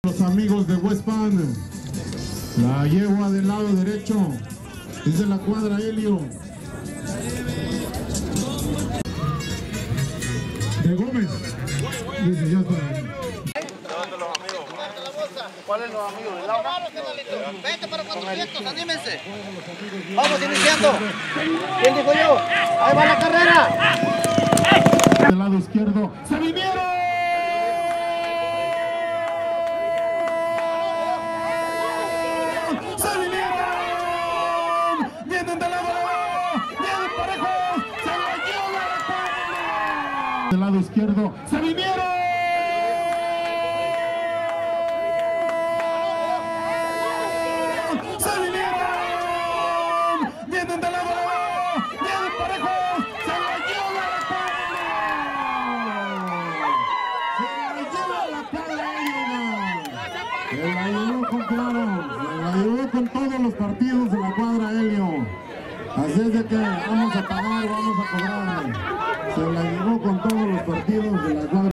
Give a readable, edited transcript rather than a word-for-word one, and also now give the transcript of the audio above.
Los amigos de Westpan, la yegua del lado derecho, es de la cuadra Helio. De Gómez, dice ya está. ¿Cuáles los amigos? Vete para 400, anímense. Vamos iniciando. ¿Quién dijo yo? Ahí va la carrera. Del lado izquierdo, ¡se vinieron! ¡Se vinieron! ¡Vienen del lado! ¡Vienen parejo! ¡Se la lleva la cuadra! Del lado izquierdo, ¡se vinieron! ¡Se vinieron! ¡Vienen del lado! ¡Vienen parejo! ¡Se la lleva la se la llevó con claro, se la llevó con todos los partidos de la cuadra Helio. Así es de que vamos a pagar, vamos a cobrar. Se la llevó con todos los partidos de la cuadra.